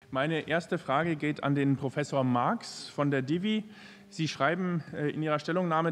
Meine erste Frage geht an den Professor Marx von der Divi. Sie schreiben in Ihrer Stellungnahme,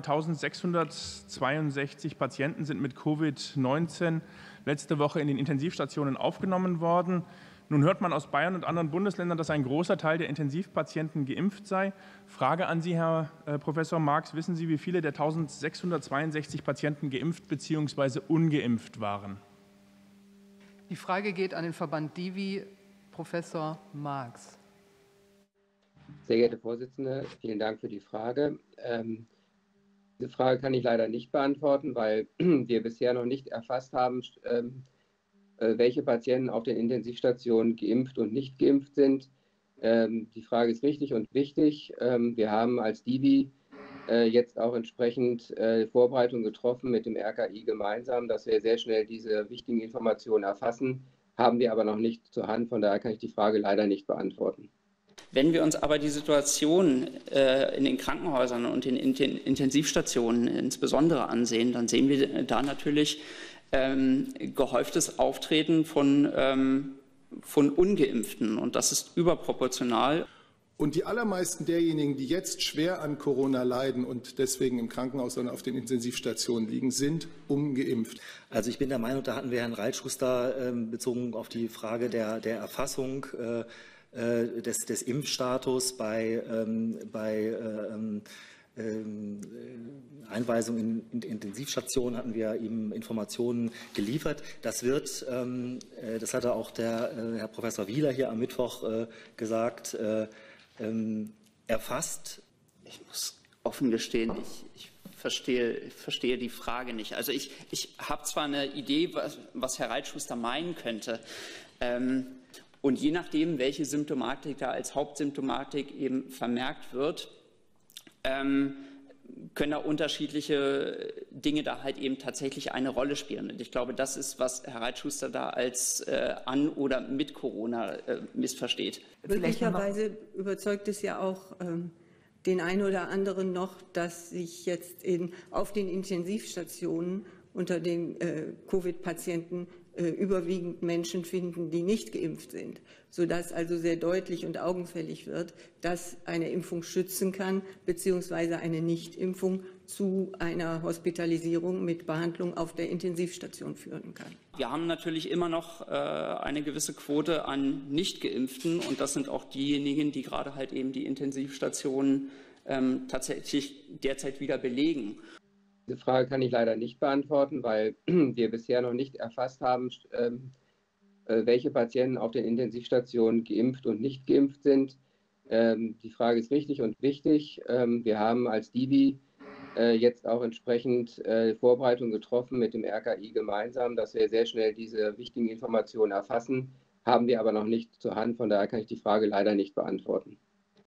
1662 Patienten sind mit Covid-19 letzte Woche in den Intensivstationen aufgenommen worden. Nun hört man aus Bayern und anderen Bundesländern, dass ein großer Teil der Intensivpatienten geimpft sei. Frage an Sie, Herr Professor Marx, wissen Sie, wie viele der 1662 Patienten geimpft bzw. ungeimpft waren? Die Frage geht an den Verband Divi. Professor Marx. Sehr geehrte Vorsitzende, vielen Dank für die Frage. Diese Frage kann ich leider nicht beantworten, weil wir bisher noch nicht erfasst haben, welche Patienten auf den Intensivstationen geimpft und nicht geimpft sind. Die Frage ist richtig und wichtig. Wir haben als Divi jetzt auch entsprechend Vorbereitungen getroffen mit dem RKI gemeinsam, dass wir sehr schnell diese wichtigen Informationen erfassen. Haben wir aber noch nicht zur Hand, von daher kann ich die Frage leider nicht beantworten. Wenn wir uns aber die Situation in den Krankenhäusern und in den Intensivstationen insbesondere ansehen, dann sehen wir da natürlich gehäuftes Auftreten von Ungeimpften, und das ist überproportional. Und die allermeisten derjenigen, die jetzt schwer an Corona leiden und deswegen im Krankenhaus und auf den Intensivstationen liegen, sind ungeimpft. Also ich bin der Meinung, da hatten wir Herrn Reitschuster bezogen auf die Frage der Erfassung des Impfstatus bei Einweisung in Intensivstationen hatten wir ihm Informationen geliefert. Das wird, das hatte auch der Herr Professor Wieler hier am Mittwoch gesagt, erfasst. Ich muss offen gestehen, ich verstehe die Frage nicht. Also ich habe zwar eine Idee, was Herr Reitschuster meinen könnte, und je nachdem, welche Symptomatik da als Hauptsymptomatik eben vermerkt wird, können da unterschiedliche Dinge da halt eben tatsächlich eine Rolle spielen. Und ich glaube, das ist, was Herr Reitschuster da als an oder mit Corona missversteht. Möglicherweise überzeugt es ja auch den einen oder anderen noch, dass sich jetzt auf den Intensivstationen unter den Covid-Patienten überwiegend Menschen finden, die nicht geimpft sind, sodass also sehr deutlich und augenfällig wird, dass eine Impfung schützen kann, beziehungsweise eine Nichtimpfung zu einer Hospitalisierung mit Behandlung auf der Intensivstation führen kann. Wir haben natürlich immer noch eine gewisse Quote an Nichtgeimpften, und das sind auch diejenigen, die gerade halt eben die Intensivstationen tatsächlich derzeit wieder belegen. Diese Frage kann ich leider nicht beantworten, weil wir bisher noch nicht erfasst haben, welche Patienten auf den Intensivstationen geimpft und nicht geimpft sind. Die Frage ist richtig und wichtig. Wir haben als Divi jetzt auch entsprechend Vorbereitungen getroffen mit dem RKI gemeinsam, dass wir sehr schnell diese wichtigen Informationen erfassen. Haben wir aber noch nicht zur Hand, von daher kann ich die Frage leider nicht beantworten.